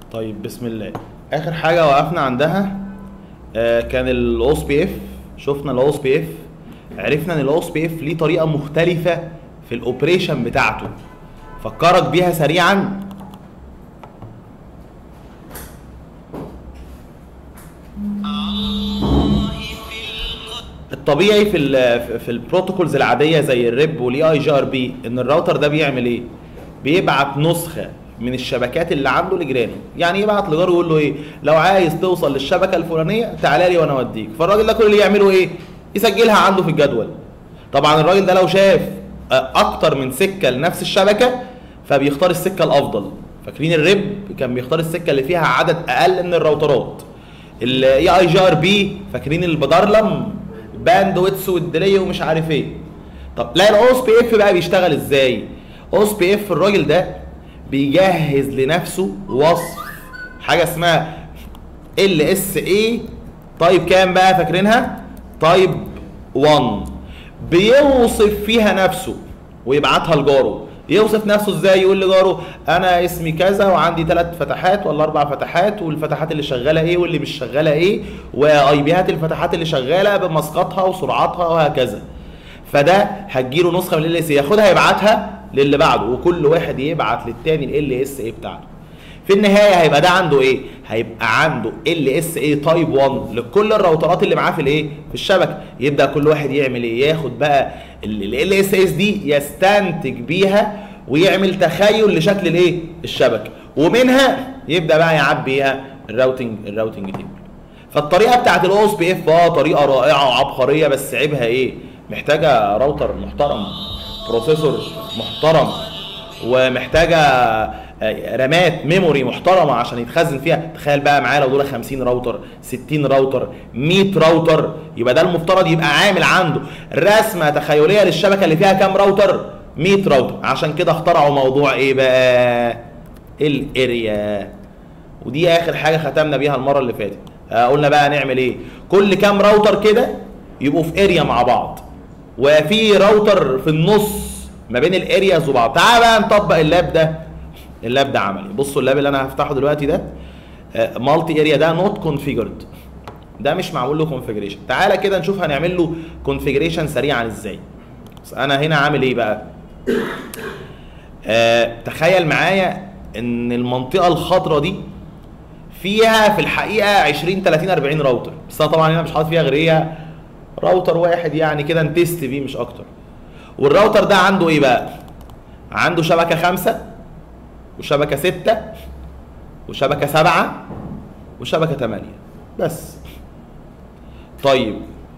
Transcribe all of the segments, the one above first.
طيب بسم الله. اخر حاجه وقفنا عندها كان الاو اس بي اف. شفنا الاو اس بي اف، عرفنا ان الاو اس بي اف ليه طريقه مختلفه في الاوبريشن بتاعته. فكرك بيها سريعا. الطبيعي في البروتوكولز العاديه زي الريب والاي اي جي ار بي ان الراوتر ده بيعمل ايه؟ بيبعت نسخه من الشبكات اللي عنده لجيرانه. يعني يبعت لجاره يقول له ايه؟ لو عايز توصل للشبكه الفلانيه تعالى لي وانا اوديك. فالراجل ده كل اللي يعمله ايه؟ يسجلها عنده في الجدول. طبعا الراجل ده لو شاف اكتر من سكه لنفس الشبكه فبيختار السكه الافضل. فاكرين الريب كان بيختار السكه اللي فيها عدد اقل من الراوترات. الاي اي جي ار بي فاكرين البدرلم باند ويتس والديلي ومش عارف ايه. طب لا، الاو اس بي اف بقى بيشتغل ازاي؟ او اس بي اف الراجل ده بيجهز لنفسه وصف حاجه اسمها ال اس اي طيب كام بقى؟ فاكرينها؟ طيب 1. بيوصف فيها نفسه ويبعتها لجاره. يوصف نفسه ازاي؟ يقول لجاره انا اسمي كذا وعندي 3 فتحات ولا 4 فتحات، والفتحات اللي شغاله ايه واللي مش شغاله ايه، واي بيات الفتحات اللي شغاله بمسقطها وسرعتها وهكذا. فده هتجيله نسخه من ال اس اي، ياخدها يبعتها للي بعده، وكل واحد يبعت للتاني ال اس اي بتاعته. في النهايه هيبقى ده عنده ايه؟ هيبقى عنده ال اس اي تايب 1 لكل الراوترات اللي معاه في الايه؟ في الشبكه. يبدا كل واحد يعمل ايه؟ ياخد بقى ال اس اس دي يستنتج بيها ويعمل تخيل لشكل الايه؟ الشبكه، ومنها يبدا بقى يعبيها الراوتنج تيبل. فالطريقه بتاعت الاو اس بي اف طريقه رائعه وعبقريه، بس عيبها ايه؟ محتاجه راوتر محترم، بروسيسور محترم، ومحتاجه رامات ميموري محترمه عشان يتخزن فيها. تخيل بقى معايا لو دول 50 راوتر، 60 راوتر، 100 راوتر، يبقى ده المفترض يبقى عامل عنده رسمه تخيليه للشبكه اللي فيها كام راوتر؟ 100 راوتر. عشان كده اخترعوا موضوع ايه بقى؟ الاريا. ودي اخر حاجه ختمنا بيها المره اللي فاتت. قلنا بقى نعمل ايه؟ كل كام راوتر كده يبقوا في اريا مع بعض، وفي راوتر في النص ما بين الارياز وبعض. تعال بقى نطبق اللاب ده عملي. بصوا اللاب اللي انا هفتحه دلوقتي ده مالتي اريا، ده نوت كونفيجرد، ده مش معمول له كونفيجريشن. تعالى كده نشوف هنعمل له كونفيجريشن سريعا ازاي. بس انا هنا عامل ايه بقى؟ تخيل معايا ان المنطقه الخضراء دي فيها في الحقيقه 20 30 40 راوتر، بس انا طبعا هنا مش حاطط فيها غير ايه؟ راوتر واحد يعني كده نتست بيه مش اكتر. والراوتر ده عنده ايه بقى؟ عنده شبكه 5 وشبكه 6 وشبكه 7 وشبكه 8 بس. طيب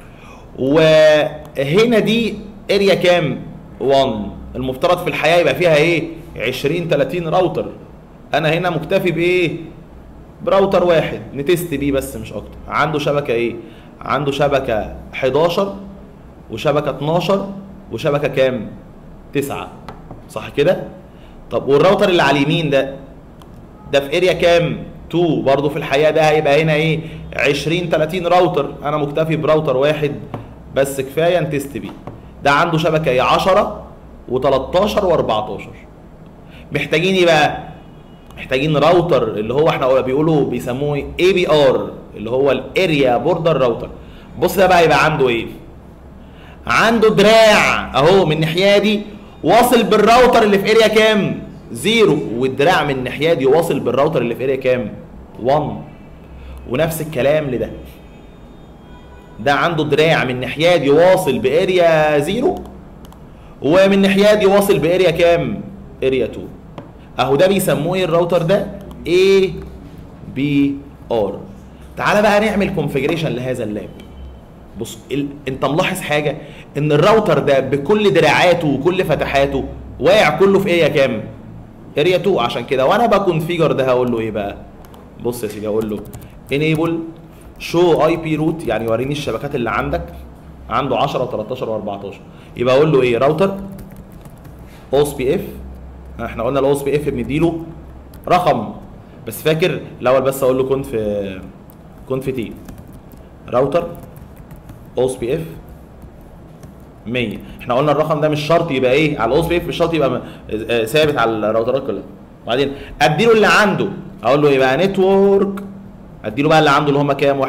وهنا دي اريا كام؟ 1. المفترض في الحياه يبقى فيها ايه؟ 20 30 راوتر. انا هنا مكتفي بايه؟ براوتر واحد نتست بيه بس مش اكتر. عنده شبكه ايه؟ عنده شبكه 11 وشبكه 12 وشبكه كام؟ 9. صح كده؟ طب والراوتر اللي على اليمين ده في اريا كام؟ 2. برضه في الحقيقه ده هيبقى هنا ايه؟ 20 30 راوتر. انا مكتفي براوتر واحد بس كفايه نتست بيه. ده عنده شبكه ايه؟ 10 و13 و14. محتاجين ايه بقى؟ محتاجين راوتر اللي هو احنا بيقولوا بيسموه اي بي ار، اللي هو الاريا بوردر راوتر. بص ده بقى يبقى عنده ايه؟ عنده دراع اهو من الناحيه دي واصل بالراوتر اللي في اريا كام؟ 0، والدراع من الناحيه دي واصل بالراوتر اللي في اريا كام؟ 1. ونفس الكلام لده. ده عنده دراع من الناحيه دي واصل باريا 0، ومن الناحيه دي واصل باريا كام؟ اريا 2. اهو ده بيسموه ايه الراوتر ده؟ اي بي ار. تعالى بقى نعمل كونفيجريشن لهذا اللاب. بص انت ملاحظ حاجه؟ ان الراوتر ده بكل دراعاته وكل فتحاته واقع كله في اريا كام؟ اريا 2. عشان كده وانا بكونفيجر ده هقول له ايه بقى؟ بص يا سيدي، هقول له enable show IP route، يعني وريني الشبكات اللي عندك. عنده 10 و13 و14. يبقى اقول له ايه؟ راوتر او اس بي اف. احنا قلنا الاو اس بي اف بنديله رقم، بس فاكر الاول بس اقول له كونف تي راوتر او اس بي اف 100. احنا قلنا الرقم ده مش شرط يبقى ايه على الاو اس بي اف، مش شرط يبقى ثابت على الراوترات كلها. وبعدين اديله اللي عنده اقول له ايه بقى؟ نتورك، اديله بقى اللي عنده اللي هم كام؟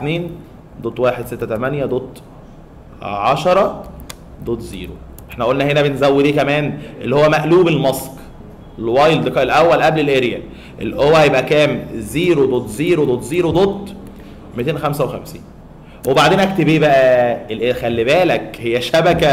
192.168.10.0. احنا قلنا هنا بنزود ايه كمان؟ اللي هو مقلوب الماسك الوايلد الاول قبل الاريا، اللي هو هيبقى كام؟ 0.0.0.255. وبعدين اكتب ايه بقى؟ خلي بالك هي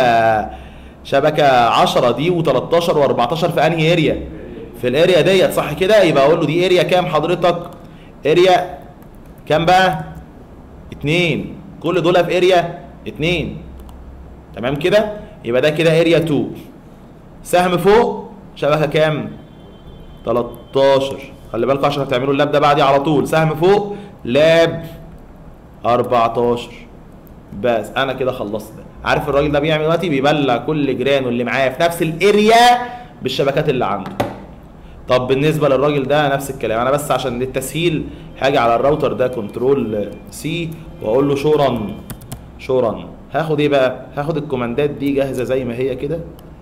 شبكه 10 دي و13 و14 في انهي اريا؟ في الاريا ديت، صح كده؟ يبقى اقول له دي اريا كام حضرتك؟ اريا كام بقى؟ 2. كل دول في اريا 2. تمام كده؟ يبقى ده كده اريا 2. سهم فوق شبكه كام؟ 13. خلي بالكم عشان هتعملوا اللاب ده بعدي على طول. سهم فوق لاب 14. بس انا كده خلصت ده. عارف الراجل ده بيعمل دلوقتي؟ بيبلع كل جيرانه اللي معاه في نفس الاريا بالشبكات اللي عنده. طب بالنسبه للراجل ده نفس الكلام. انا بس عشان للتسهيل هاجي على الراوتر ده كنترول سي واقول له شو رن. هاخد ايه بقى؟ هاخد الكوماندات دي جاهزه زي ما هي كده،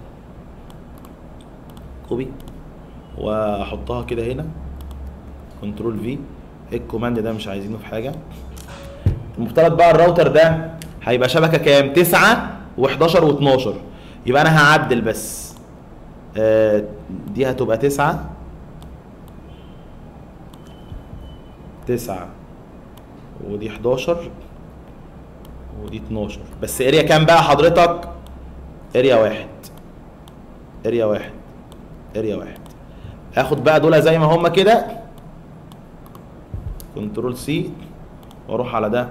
كوبي واحطها كده هنا، كنترول في. الكوماند ده مش عايزينه في حاجه. المفترض بقى الراوتر ده هيبقى شبكه كام؟ 9 و11 و12. يبقى انا هعدل بس. دي هتبقى 9 ودي 11 ودي 12. بس اريا كام بقى حضرتك؟ اريا واحد. هاخد بقى دول زي ما هم كده، كنترول سي واروح على ده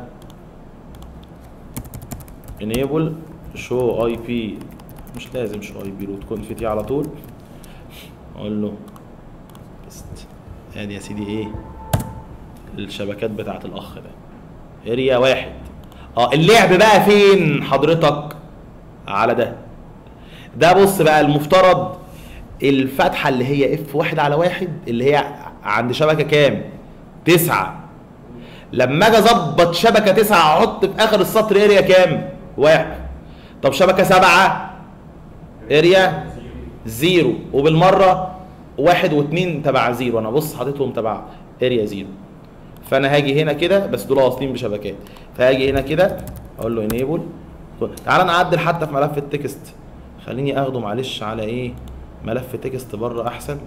enable show IP. مش لازم show IP root config على طول. اقول له بست. ادي يا سيدي ايه الشبكات بتاعت الاخ ده. اريا 1. اللعب بقى فين حضرتك؟ على ده بص بقى. المفترض الفتحه اللي هي F1/1 اللي هي عند شبكه كام؟ 9. لما اجي اظبط شبكه 9 احط في اخر السطر اريا كام؟ 1. طب شبكه 7 اريا 0، وبالمره 1 و2 تبع 0. انا بص حاططهم تبع اريا 0. فانا هاجي هنا كده، بس دول واصلين بشبكات، فهاجي هنا كده اقول له enable. تعال نعدل حتى في ملف التكست. خليني اخده معلش على ايه؟ ملف تكست بره احسن.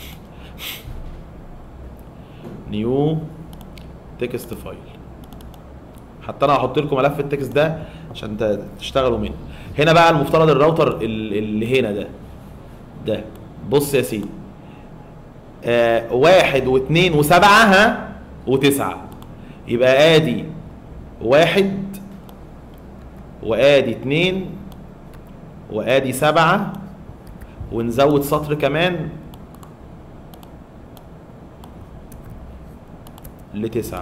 نيو تكست فايل. حتى انا هحط لكم ملف التكست ده عشان تشتغلوا منه. هنا بقى المفترض الراوتر اللي هنا ده بص يا سيدي، 1 و2 و7 و9. يبقى ادي 1 وادي 2 وادي 7 ونزود سطر كمان ل9.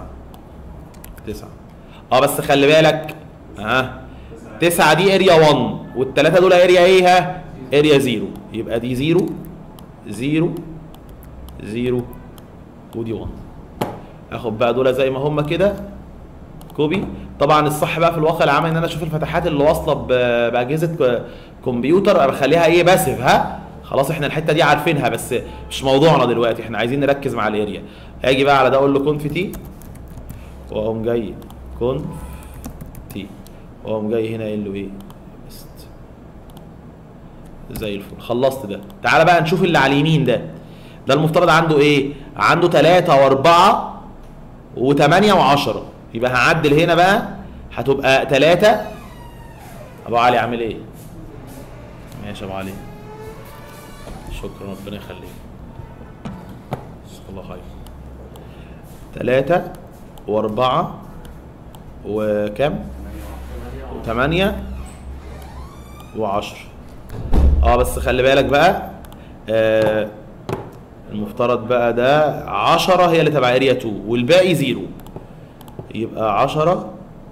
بس خلي بالك 9 دي اريا 1 والثلاثه دول اريا ايه؟ اريا 0. يبقى دي 0 0 0 ودي 1. اخد بقى دول زي ما هم كده كوبي. طبعا الصح بقى في الواقع العملي ان انا اشوف الفتحات اللي واصله باجهزه كمبيوتر بخليها ايه؟ باسف. خلاص احنا الحته دي عارفينها، بس مش موضوعنا دلوقتي. احنا عايزين نركز مع الاريا. اجي بقى على ده اقول له كونف تي، واقوم جاي كونف تي، واقوم جاي هنا قايل له ايه؟ بست. زي الفل. خلصت ده. تعالى بقى نشوف اللي على اليمين ده المفترض عنده ايه؟ عنده 3 و4 و8 و10. يبقى هعدل هنا بقى، هتبقى 3. ابو علي عامل ايه؟ ماشي يا ابو علي، شكرا ربنا يخليك، جزاك الله خير. 3 و4 وكم؟ و8 و10. بس خلي بالك بقى، المفترض بقى ده 10 هي اللي تبع اريا 2 والباقي 0. يبقى 10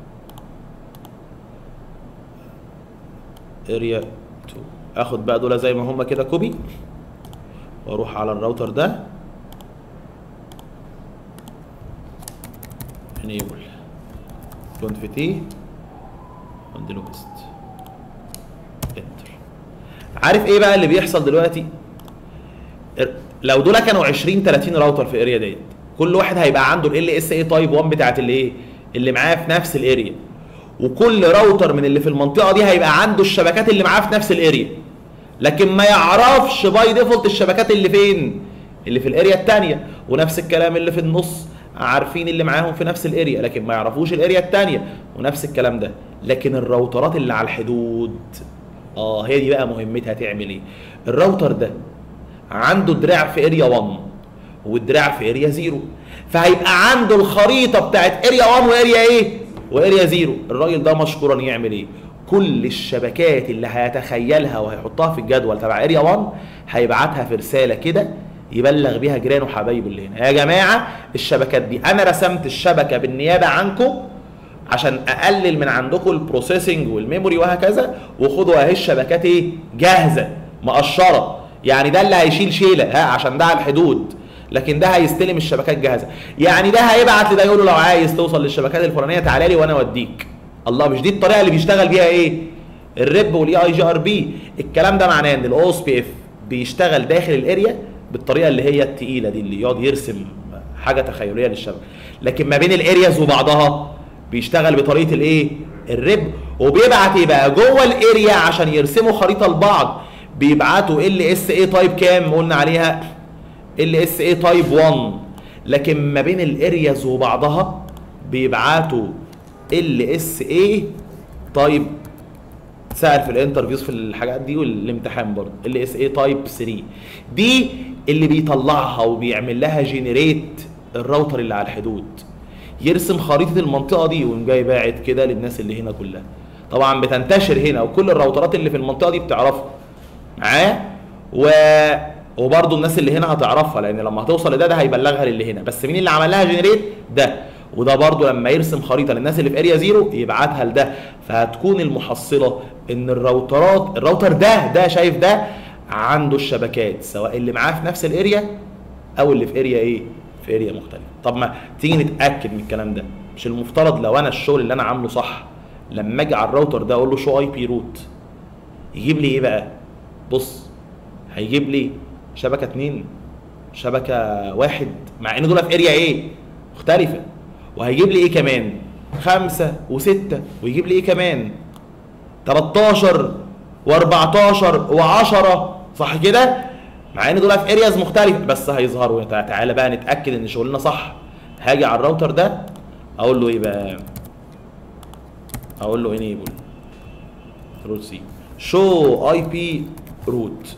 اريا 2. اخد بقى دول زي ما هم كده كوبي، واروح على الراوتر ده enable كونف تي واديله بيست انتر. عارف ايه بقى اللي بيحصل دلوقتي؟ لو دول كانوا 20 30 راوتر في الاريا ديت، كل واحد هيبقى عنده ال اس اي تايب 1 بتاعت الايه اللي معاه في نفس الاريا، وكل راوتر من اللي في المنطقه دي هيبقى عنده الشبكات اللي معاه في نفس الاريا، لكن ما يعرفش باي ديفولت الشبكات اللي فين، اللي في الاريا الثانيه. ونفس الكلام اللي في النص عارفين اللي معاهم في نفس الاريا لكن ما يعرفوش الاريا الثانيه، ونفس الكلام ده. لكن الراوترات اللي على الحدود هي دي بقى مهمتها تعمل ايه؟ الراوتر ده عنده دراع في اريا 1 والدراع في اريا 0، فهيبقى عنده الخريطه بتاعت اريا 1 واريا ايه؟ واريا 0. الراجل ده مشكورا يعمل ايه؟ كل الشبكات اللي هيتخيلها وهيحطها في الجدول تبع اريا 1 هيبعتها في رساله كده يبلغ بيها جيرانه وحبايبه اللي هنا، يا جماعه الشبكات دي انا رسمت الشبكه بالنيابه عنكم عشان اقلل من عندكم البروسيسنج والميموري وهكذا، وخدوا اهي الشبكات ايه؟ جاهزه مقشره، يعني ده اللي هيشيل شيله عشان ده على الحدود، لكن ده هيستلم الشبكات جاهزه. يعني ده هيبعت لده يقول له لو عايز توصل للشبكات الفلانيه تعالى لي وانا اوديك. الله، مش دي الطريقه اللي بيشتغل بيها ايه؟ الريب والاي اي جي ار بي. الكلام ده معناه ان الاو اس بي اف بيشتغل داخل الاريا بالطريقه اللي هي الثقيله دي، اللي يقعد يرسم حاجه تخيليه للشبكه، لكن ما بين الارياز وبعضها بيشتغل بطريقه الايه؟ الريب. وبيبعت ايه بقى؟ جوه الاريا عشان يرسموا خريطه لبعض بيبعتوا ال اس اي تايب كام؟ قلنا عليها ال اس اي تايب 1. لكن ما بين الارياز وبعضها بيبعتوا ال اس اي تايب، سأل في الانترفيوز في الحاجات دي والامتحان برضه، ال اس اي تايب 3. دي اللي بيطلعها وبيعمل لها جينيريت الراوتر اللي على الحدود، يرسم خريطه المنطقه دي ويقوم جاي باعت كده للناس اللي هنا كلها. طبعا بتنتشر هنا وكل الراوترات اللي في المنطقه دي بتعرفها معاه، وبرضه الناس اللي هنا هتعرفها، لان لما هتوصل لده ده هيبلغها للي هنا. بس مين اللي عمل لها جنريت؟ ده. وده برضه لما يرسم خريطه للناس اللي في اريا 0 يبعتها لده، فهتكون المحصله ان الراوتر ده شايف ده عنده الشبكات سواء اللي معاه في نفس الاريا او اللي في اريا ايه؟ في اريا مختلفه. طب ما تيجي نتاكد من الكلام ده. مش المفترض لو انا الشغل اللي انا عامله صح لما اجي على الراوتر ده اقول له شو اي بي روت يجيب لي ايه بقى؟ بص، هيجيب لي شبكه 2 شبكه 1 مع ان دول في اريا ايه؟ مختلفه. وهيجيب لي ايه كمان؟ 5 و6، ويجيب لي ايه كمان؟ 13 و14 و10، صح كده؟ مع ان دول في ارياز مختلفه بس هيظهروا. تعالى بقى نتاكد ان شغلنا صح. هاجي على الراوتر ده اقول له ايه بقى؟ اقول له انيبل روت سي شو اي بي روت.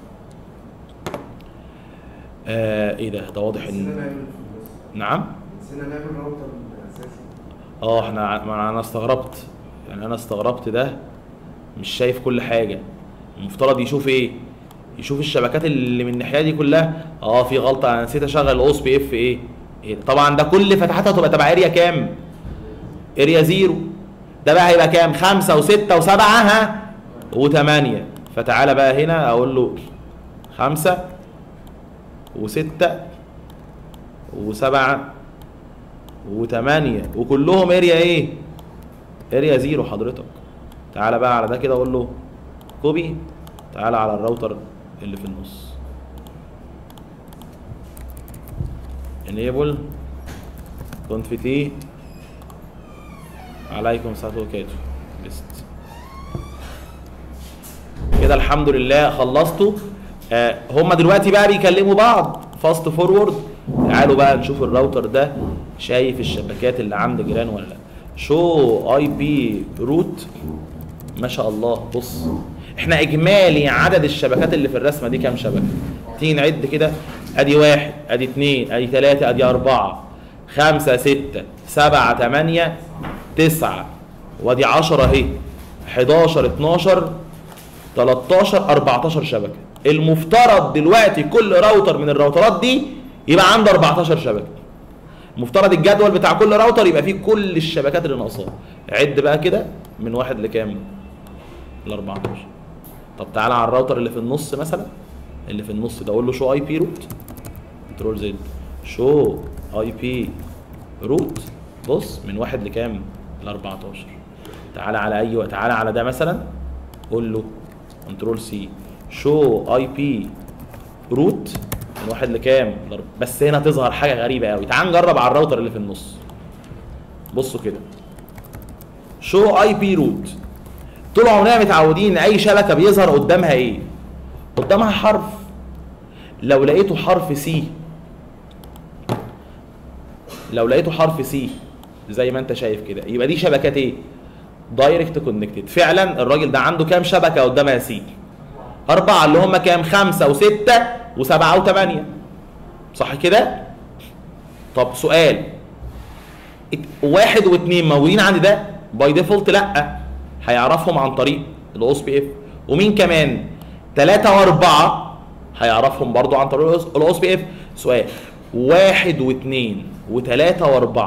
ايه ده واضح ان نعم نسينا نعمل راوتر اساسي. انا استغربت ده مش شايف كل حاجه. المفترض يشوف ايه؟ يشوف الشبكات اللي من الناحيه دي كلها. في غلطه، انا نسيت اشغل او اس بي اف ايه؟ طبعا ده كل فتحاتها تبقى تبع اريا كام؟ اريا 0. ده بقى هيبقى كام؟ 5 و6 و7 و8. فتعالى بقى هنا اقول له 5 و6 و7 و8 وكلهم اريا ايه؟ اريا 0 حضرتك. تعالى بقى على ده كده اقول له كوبي، تعالى على الراوتر اللي في النص enable conft عليكم السلام وبركاته بست كده. الحمد لله خلصتوا. هما دلوقتي بقى بيكلموا بعض فاست فورورد. تعالوا بقى نشوف الراوتر ده شايف الشبكات اللي عند جيران ولا لا. شو اي بي روت، ما شاء الله. بص، احنا اجمالي عدد الشبكات اللي في الرسمه دي كام شبكه؟ تيجي نعد كده. ادي 1 ادي 2 ادي 3 ادي 4 5 6 7 8 9 وادي 10 اهي 11 12 13 14 شبكه. المفترض دلوقتي كل راوتر من الراوترات دي يبقى عنده 14 شبكه. المفترض الجدول بتاع كل راوتر يبقى فيه كل الشبكات اللي ناقصاها. عد بقى كده من 1 لكام؟ ل 14. طب تعالى على الراوتر اللي في النص مثلا، اللي في النص ده اقول له شو اي بي روت كنترول زد شو اي بي روت. بص من 1 لكام؟ ل 14. تعالى على تعالى على ده مثلا قول له كنترول سي شو اي بي روت من 1 لكام؟ بس هنا تظهر حاجه غريبه قوي. تعال نجرب على الراوتر اللي في النص. بصوا كده، شو اي بي روت. طول عمرنا متعودين ان اي شبكه بيظهر قدامها ايه؟ قدامها حرف. لو لقيته حرف سي، لو لقيته حرف سي زي ما انت شايف كده، يبقى دي شبكات ايه؟ دايركت كونكتد. فعلا الراجل ده عنده كام شبكه قدامها سي؟ 4 اللي هم كام؟ 5 و6 و7 و8. صح كده؟ طب سؤال، 1 و2 موجودين عند ده؟ باي ديفولت لا، هيعرفهم عن طريق الاو اس بي اف. ومين كمان؟ 3 و4 هيعرفهم برضو عن طريق الاو اس بي اف. سؤال، 1 و2 و3 و4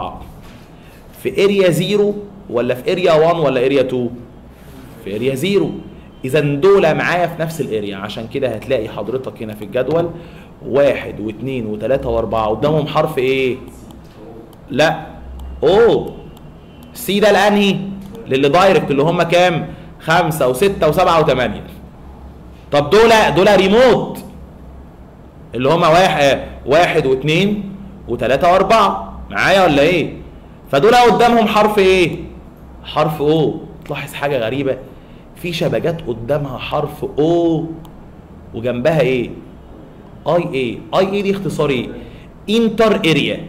في اريا 0 ولا في اريا 1 ولا اريا 2؟ في اريا 0. اذا دول معايا في نفس الاريا، عشان كده هتلاقي حضرتك هنا في الجدول 1 و2 و3 و4 قدامهم حرف ايه؟ لا، او سي. ده الانهي؟ للي دايركت اللي هم كام؟ 5 و6 و7 و8. طب دول ريموت اللي هم 1 و2 و3 و4 معايا ولا ايه؟ فدول قدامهم حرف ايه؟ حرف او. تلاحظ حاجه غريبه، في شبكات قدامها حرف او وجنبها ايه؟ اي اي دي اختصار ايه؟ انتر اريا.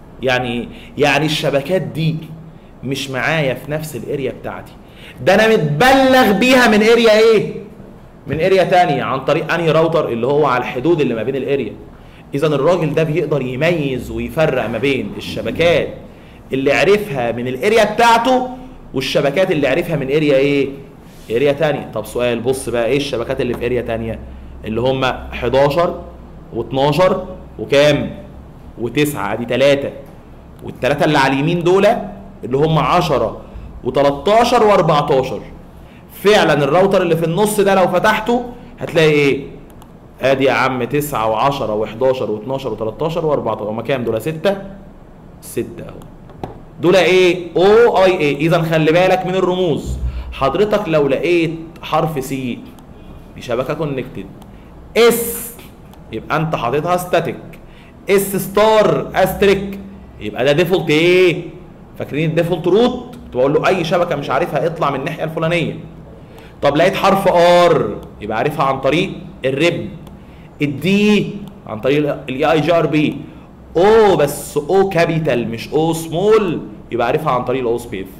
يعني الشبكات دي مش معايا في نفس الاريا بتاعتي، ده انا متبلغ بيها من اريا ايه؟ من اريا تانية عن طريق انهي راوتر؟ اللي هو على الحدود اللي ما بين الاريا. اذا الراجل ده بيقدر يميز ويفرق ما بين الشبكات اللي عرفها من الاريا بتاعته والشبكات اللي عرفها من اريا ايه؟ اريا تانية. طب سؤال، بص بقى ايه الشبكات اللي في اريا تانية؟ اللي هم 11 و12 وكام؟ و9. ادي 3. والثلاثه اللي على اليمين دول اللي هم 10 و13 و14. فعلا الراوتر اللي في النص ده لو فتحته هتلاقي ايه؟ ادي يا عم 9 و10 و11 و12 و13 و14. هما كام دول؟ 6 اهو. دول ايه؟ او اي اي. اذا خلي بالك من الرموز. حضرتك لو لقيت حرف سي دي شبكه كونكتد، اس يبقى انت حاططها ستاتيك، اس ستار استريك يبقى ده ديفولت ايه؟ فاكرين الديفولت روت؟ كنت بقول له اي شبكه مش عارفها اطلع من الناحيه الفلانيه. طب لقيت حرف ار يبقى عارفها عن طريق الريب، الدي عن طريق الاي اي جي ار بي، او بس او كابيتال مش او سمول يبقى عارفها عن طريق الاو اس بي اف.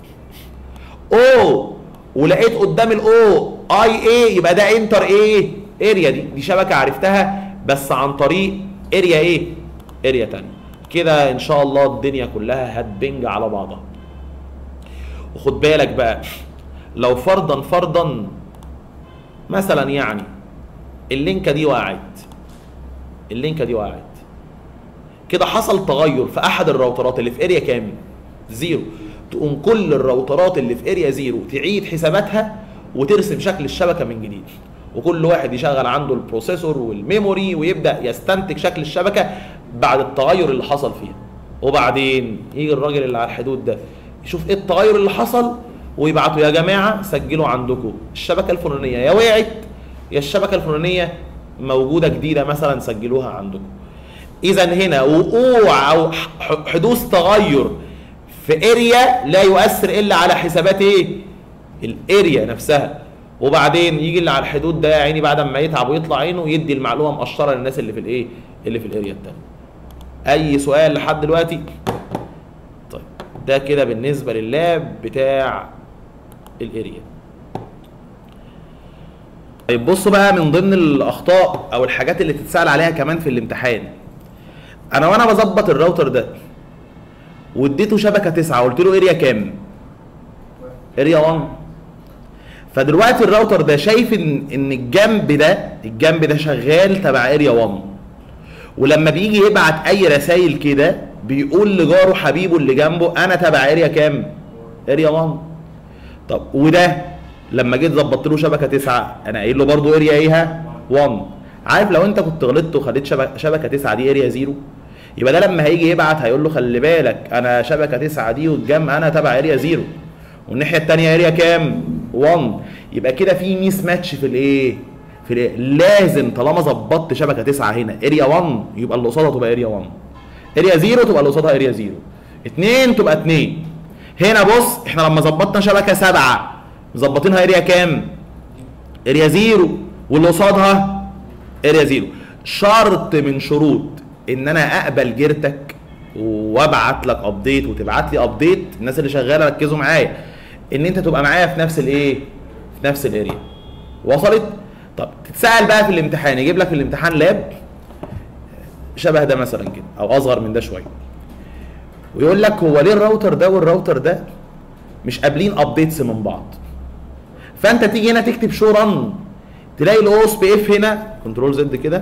او ولقيت قدام الاو اي اي يبقى ده انتر ايه؟ اريا. دي شبكه عرفتها بس عن طريق اريا ايه؟ اريا تانية. كده ان شاء الله الدنيا كلها هتبنج على بعضها. وخد بالك بقى، لو فرضا مثلا يعني اللينكه دي وقعت، كده حصل تغير في احد الراوترات اللي في اريا كام؟ 0. تقوم كل الراوترات اللي في اريا 0 تعيد حساباتها وترسم شكل الشبكه من جديد، وكل واحد يشغل عنده البروسيسور والميموري ويبدا يستنتج شكل الشبكه بعد التغير اللي حصل فيها. وبعدين يجي الراجل اللي على الحدود ده يشوف ايه التغير اللي حصل ويبعتوا يا جماعه سجلوا عندكم الشبكه الفلانيه يا وقعت يا الشبكه الفلانيه موجوده جديده مثلا سجلوها عندكم. اذا هنا وقوع او حدوث تغير في اريا لا يؤثر الا على حسابات ايه؟ الاريا نفسها. وبعدين يجي اللي على الحدود ده يا عيني بعد ما يتعب ويطلع عينه يدي المعلومه مقشره للناس اللي في الايه؟ اللي في الاريا الثانيه. اي سؤال لحد دلوقتي؟ طيب ده كده بالنسبه لللاب بتاع الاريا. طيب بصوا بقى من ضمن الاخطاء او الحاجات اللي تتسال عليها كمان في الامتحان، انا وانا بظبط الراوتر ده واديته شبكه 9 قلت له اريا كام؟ اريا 1. فدلوقتي الراوتر ده شايف ان الجنب ده شغال تبع اريا 1، ولما بيجي يبعت اي رسائل كده بيقول لجاره حبيبه اللي جنبه انا تبع اريا كام؟ اريا 1. طب وده لما جيت ظبطت له شبكه 9 انا قايل له برضه اريا ايه؟ 1. عارف لو انت كنت غلطت وخليت شبكه 9 دي اريا 0 يبقى ده لما هيجي يبعت هيقول له خلي بالك انا شبكه 9 دي والجنب انا تبع اريا 0 والناحيه الثانيه اريا كام؟ 1. يبقى كده في ميس ماتش في الايه؟ في الاريا. لازم طالما ظبطت شبكه 9 هنا اريا 1 يبقى اللي قصادها تبقى اريا 1، اريا 0 تبقى اللي قصادها اريا 0، 2 تبقى 2. هنا بص احنا لما ظبطنا شبكه 7 مظبطينها اريا كام؟ اريا 0 واللي قصادها اريا 0. شرط من شروط ان انا اقبل جيرتك وابعت لك ابديت وتبعت لي ابديت، الناس اللي شغاله ركزوا معايا، ان انت تبقى معايا في نفس الايه؟ في نفس الاريا. وصلت؟ طب تتسال بقى في الامتحان، يجيب لك في الامتحان لاب شبه ده مثلا كده او اصغر من ده شويه، ويقول لك هو ليه الراوتر ده والراوتر ده مش قابلين ابديتس من بعض؟ فانت تيجي هنا تكتب شو رن، تلاقي الاو اس بي اف هنا كنترول زد كده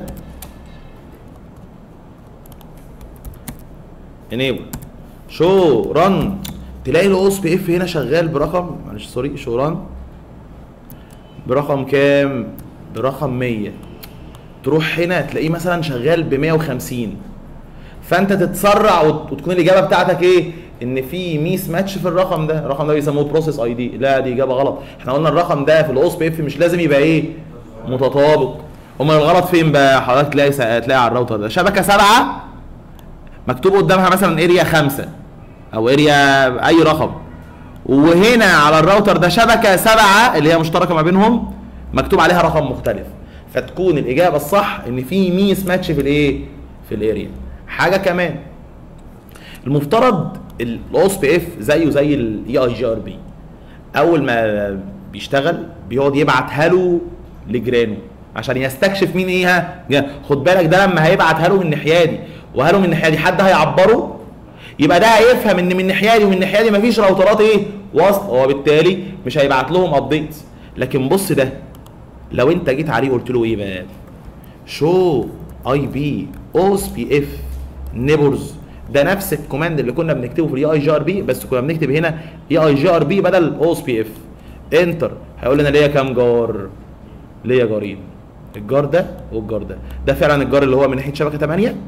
انيبل شو رن، تلاقي الاو اس بي اف هنا شغال برقم، معلش سوري، شو رن برقم كام؟ برقم 100. تروح هنا تلاقيه مثلا شغال ب 150، فانت تتسرع وتكون الاجابه بتاعتك ايه؟ ان في ميس ماتش في الرقم ده، الرقم ده بيسموه بروسيس اي دي. لا دي اجابه غلط، احنا قلنا الرقم ده في الاو اس بي اف مش لازم يبقى ايه؟ متطابق. امال الغلط فين بقى؟ حضرتك تلاقي على الراوتر ده شبكه 7 مكتوب قدامها مثلا اريا 5 او اريا اي رقم، وهنا على الراوتر ده شبكه 7 اللي هي مشتركه ما بينهم مكتوب عليها رقم مختلف، فتكون الاجابه الصح ان في ميس ماتش في الايه؟ في الاريا. حاجه كمان، المفترض الاو اس بي اف زيه زي الاي اي جي ار بي، اول ما بيشتغل بيقعد يبعت هالو لجيرانه عشان يستكشف مين ايه. خد بالك ده لما هيبعت هالو من الناحيه دي وهالو من الناحيه دي حد هيعبره، يبقى ده هيفهم ان من الناحيه دي ومن الناحيه دي مفيش راوترات ايه؟ وصل، هو بالتالي مش هيبعت لهم ابديتس. لكن بص ده لو انت جيت عليه قلت له ايه بقى؟ شو اي بي او اس بي اف نيبرز، ده نفس الكوماند اللي كنا بنكتبه في الاي اي جي ار بي، بس كنا بنكتب هنا اي اي جي ار بي بدل او اس بي اف. انتر، هيقول لنا ليا كام جار؟ ليا جارين، الجار ده والجار ده. ده فعلا الجار اللي هو من ناحيه شبكه 8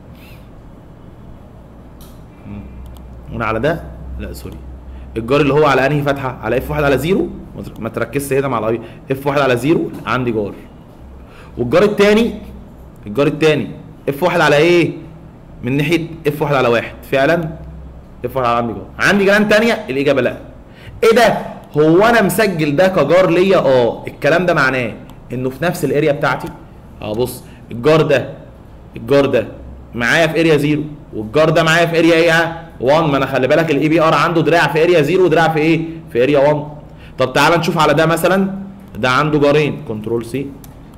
هنا على ده، لا سوري، الجار اللي هو على انهي فتحه؟ على اف 1 على 0. ما تركزش هنا مع الاي اف 1 على 0 عندي جار، والجار الثاني اف 1 على ايه؟ من ناحيه اف 1 على 1. فعلا اف 1 على عندي جار، عندي جيران ثانيه؟ الاجابه لا. ايه ده؟ هو انا مسجل ده كجار ليا؟ الكلام ده معناه انه في نفس الاريا بتاعتي. بص الجار ده معايا في اريا 0 والجار ده معايا في اريا ايه؟ 1. ما انا خلي بالك الاي بي ار عنده دراع في اريا 0 ودراع في ايه؟ في اريا 1. طب تعال نشوف على ده مثلا، ده عنده جارين، كنترول سي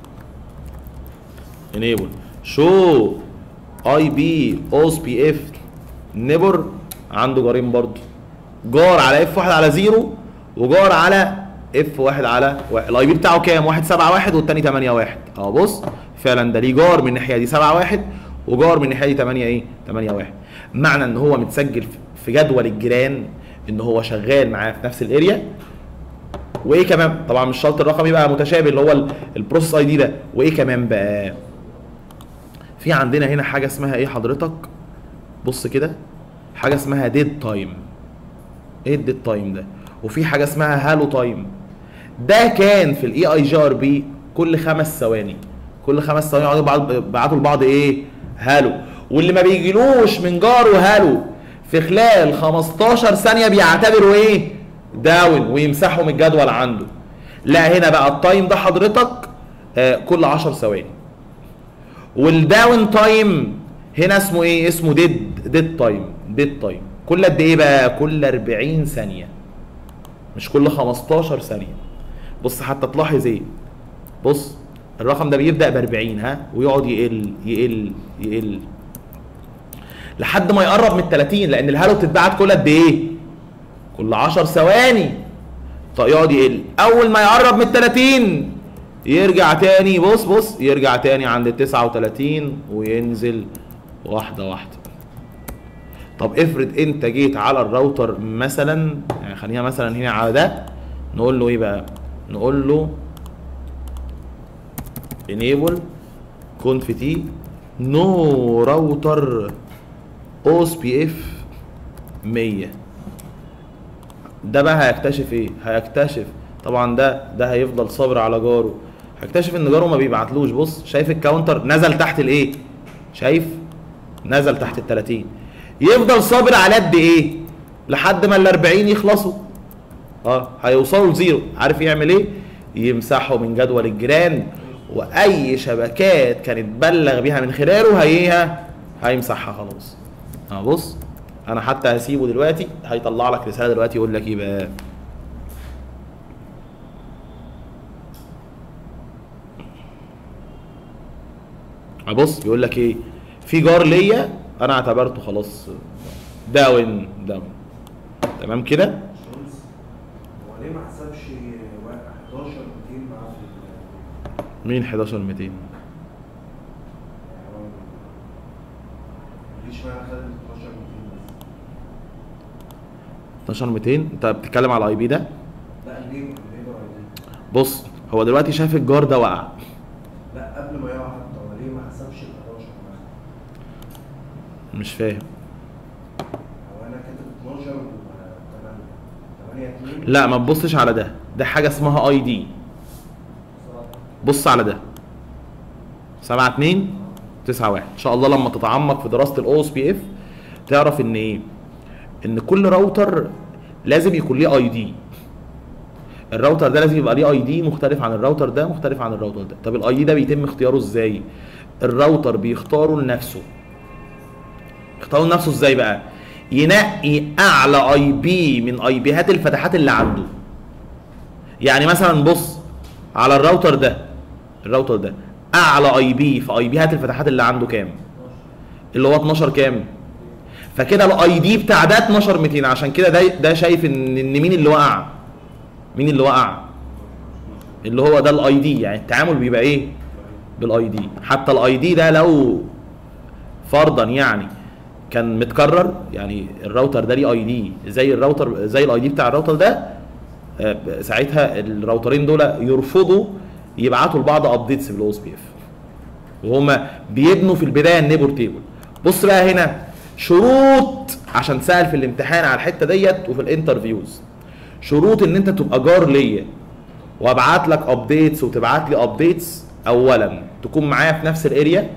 انيبل شو اي بي او اس بي اف نيبر، عنده جارين برضه، جار على اف 1 على 0 وجار على اف 1 على 1. الاي بي بتاعه كام؟ 171 والثاني 81. بص فعلا ده ليه جار من الناحيه دي 71 وجار من الناحيه دي 8 ايه؟ 81. معنى ان هو متسجل في جدول الجيران ان هو شغال معاه في نفس الاريا. وايه كمان؟ طبعا مش شرط الرقم يبقى متشابه اللي هو البروسيس اي دي ده. وايه كمان بقى؟ في عندنا هنا حاجه اسمها ايه حضرتك؟ بص كده، حاجه اسمها ديد تايم. ايه الديد تايم ده؟ وفي حاجه اسمها هالو تايم. ده كان في الاي اي جي ار بي كل 5 ثواني، كل 5 ثواني يقعدوا يبعتوا لبعض ايه؟ هالو. واللي ما بيجيلوش من جاره هالو في خلال 15 ثانيه بيعتبروا ايه؟ داون ويمسحوا من الجدول عنده. لا هنا بقى التايم ده حضرتك كل 10 ثواني. والداون تايم هنا اسمه ايه؟ اسمه ديد تايم. كل قد ايه بقى؟ كل 40 ثانيه، مش كل 15 ثانيه. بص حتى تلاحظ ايه؟ بص الرقم ده بيبدا ب 40 ويقعد يقل لحد ما يقرب من 30، لان الهالو بتتبعت كل قد ايه؟ كل 10 ثواني. فيقعد يقل، اول ما يقرب من 30 يرجع تاني. بص يرجع تاني عند 39 وينزل واحده واحده. طب افرض انت جيت على الراوتر مثلا، يعني خلينا مثلا هنا على ده، نقول له ايه بقى؟ نقول له enable conf t no router OSPF 100. ده بقى هيكتشف ايه؟ هيكتشف طبعا ده هيفضل صابر على جاره، هيكتشف ان جاره ما بيبعتلوش. بص شايف الكاونتر نزل تحت الايه؟ شايف؟ نزل تحت ال 30. يفضل صابر على قد ايه؟ لحد ما ال 40 يخلصوا. هيوصلوا لزيرو. عارف يعمل ايه؟ يمسحوا من جدول الجيران، واي شبكات كانت بلغ بيها من خلاله هيمسحها خلاص. بص انا حتى هسيبه دلوقتي، هيطلع لك رساله دلوقتي يقول لك ايه بقى؟ بص بيقول لك ايه؟ في جار ليا انا اعتبرته خلاص داون. تمام كده؟ هو ليه ما حسبش 11200 معاه في مين 11200؟ مفيش معنى خد 12200 بس. 12200 انت بتتكلم على الاي بي ده؟ لا النيبر بص هو دلوقتي شايف الجار ده وقع. لا قبل ما يقع حتى هو ليه ما حسبش ال 11 مش فاهم. هو انا كاتب 12 و 8 2. لا ما تبصش على ده، ده حاجه اسمها اي دي. بص على ده 7291. ان شاء الله لما تتعمق في دراسه الاو اس بي اف تعرف ان ايه؟ ان كل راوتر لازم يكون ليه اي دي. الراوتر ده لازم يبقى ليه اي دي مختلف عن الراوتر ده، مختلف عن الراوتر ده. طب الاي دي ده بيتم اختياره ازاي؟ الراوتر بيختاره لنفسه. يختاره لنفسه ازاي بقى؟ ينقي اعلى اي بي من اي بيهات الفتحات اللي عنده. يعني مثلا بص على الراوتر ده، الراوتر ده اعلى اي بي في اي بيهات الفتحات اللي عنده كام؟ اللي هو 12 كام؟ فكده الاي دي بتاع ده 12200. عشان كده ده شايف ان مين اللي وقع؟ مين اللي وقع؟ اللي هو ده الاي دي. يعني التعامل بيبقى ايه؟ بالاي دي. حتى الاي دي ده لو فرضا يعني كان متكرر، يعني الراوتر ده ليه اي دي زي الراوتر زي الاي دي بتاع الراوتر ده، ساعتها الراوترين دول يرفضوا يبعتوا لبعض ابديتس بالاو اس بي اف، وهما بيبنوا في البدايه النيبور تيبل. بص بقى هنا شروط عشان سأل في الامتحان على الحته ديت وفي الانترفيوز. شروط ان انت تبقى جار ليا وابعت لك ابديتس وتبعت لي ابديتس. اولا تكون معايا في نفس الاريا،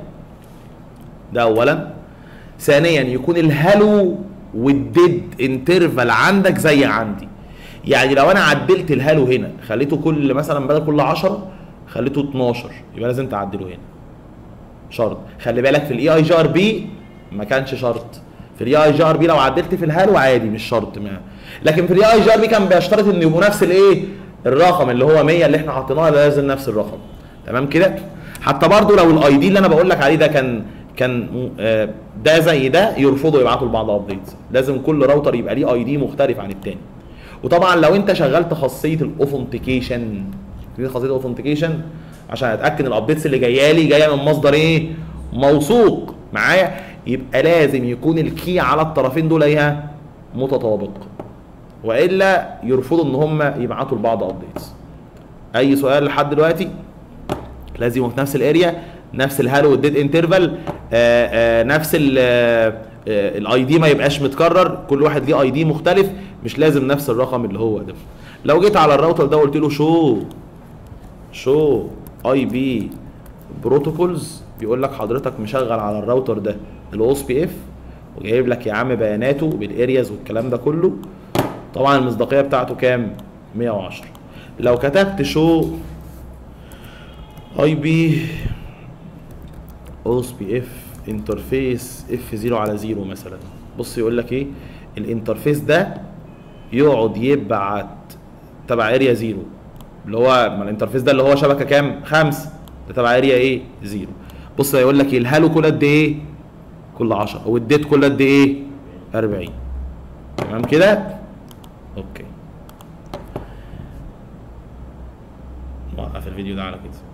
ده اولا. ثانيا يكون الهالو والديد انترفال عندك زي عندي. يعني لو انا عدلت الهالو هنا خليته كل مثلا بدل كل 10 خليته 12 يبقى لازم تعدله هنا. شرط. خلي بالك في الاي اي جي ار بي ما كانش شرط. في الاي اي جي ار بي لو عدلت في الهالو عادي مش شرط لكن في الاي اي جي ار بي كان بيشترط ان يبقوا نفس الايه؟ الرقم اللي هو 100 اللي احنا حاطيناه ده لازم نفس الرقم. تمام كده؟ حتى برضو لو الاي دي اللي انا بقول لك عليه ده كان ده زي ده يرفضوا يبعتوا لبعض ابديتس. لازم كل راوتر يبقى ليه اي دي مختلف عن الثاني. وطبعا لو انت شغلت خاصيه الاوثنتيكيشن، خاصيه الاوثنتيكيشن عشان اتاكد الابديتس اللي جايه لي جايه من مصدر ايه؟ موثوق معايا، يبقى لازم يكون الكي على الطرفين دول ايه؟ متطابق، والا يرفضوا ان هم يبعتوا لبعض ابديتس. اي سؤال لحد دلوقتي؟ لازم يبقوا في نفس الاريا، نفس الهالو والديد انترفال، نفس الاي دي ما يبقاش متكرر، كل واحد ليه اي دي مختلف، مش لازم نفس الرقم اللي هو ده. لو جيت على الراوتر ده وقلت له شو اي بي بروتوكولز، بيقول لك حضرتك مشغل على الراوتر ده الاو اس بي اف وجايب لك يا عم بياناته بالارياز والكلام ده كله. طبعا المصداقيه بتاعته كام؟ 110. لو كتبت شو اي بي او اس بي اف انترفيس اف 0 على 0 مثلا، بص يقول لك ايه؟ الانترفيس ده يقعد يبعت تبع اريا 0 اللي هو ما الانترفيس ده اللي هو شبكه كام؟ 5 ده تبع اريا ايه؟ 0. بص هيقول لك الهالو كل قد ايه؟ كل 10 والديت كل قد ايه؟ 40. تمام كده؟ اوكي. نوقف الفيديو ده على كده.